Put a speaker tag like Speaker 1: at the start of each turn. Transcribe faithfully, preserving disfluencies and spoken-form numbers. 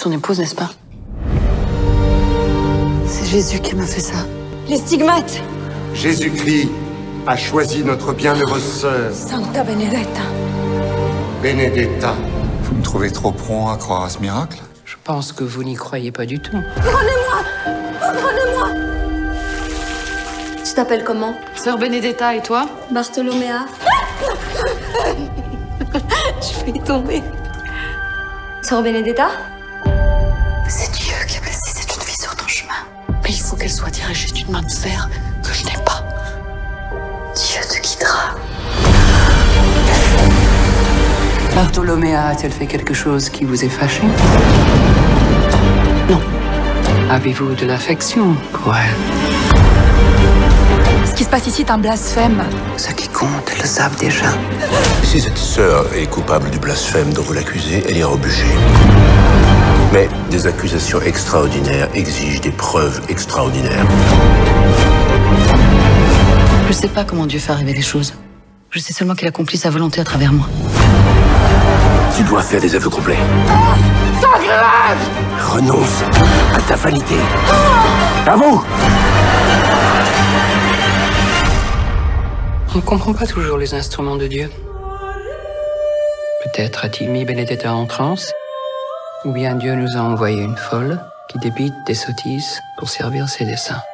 Speaker 1: son épouse, n'est-ce pas? C'est Jésus qui m'a fait ça.
Speaker 2: Les stigmates.
Speaker 3: Jésus-Christ a choisi notre bienheureuse sœur.
Speaker 2: Santa Benedetta.
Speaker 3: Benedetta.
Speaker 4: Vous me trouvez trop prompt à croire à ce miracle?
Speaker 1: Je pense que vous n'y croyez pas du tout.
Speaker 2: Prenez-moi! Prenez-moi! Tu t'appelles comment?
Speaker 1: Sœur Benedetta, et toi?
Speaker 2: Bartholoméa. Je vais tomber. Sœur Benedetta?
Speaker 1: C'est Dieu qui a placé cette jeune fille sur ton chemin. Mais il faut qu'elle soit dirigée d'une main de fer que je n'ai pas. Dieu te guidera. Bartholoméa a-t-elle fait quelque chose qui vous ait fâché? Non. Avez-vous de l'affection pour elle?
Speaker 5: Ce qui se passe ici est un blasphème.
Speaker 1: Ceux qui comptent le savent déjà.
Speaker 6: Si cette sœur est coupable du blasphème dont vous l'accusez, elle ira au bûcher. Mais des accusations extraordinaires exigent des preuves extraordinaires.
Speaker 1: Je sais pas comment Dieu fait arriver les choses. Je sais seulement qu'il accomplit sa volonté à travers moi.
Speaker 6: Tu dois faire des aveux complets. Renonce à ta vanité. À vous!
Speaker 1: On ne comprend pas toujours les instruments de Dieu. Peut-être a-t-il mis Benedetta en transe, ou bien Dieu nous a envoyé une folle qui débite des sottises pour servir ses desseins.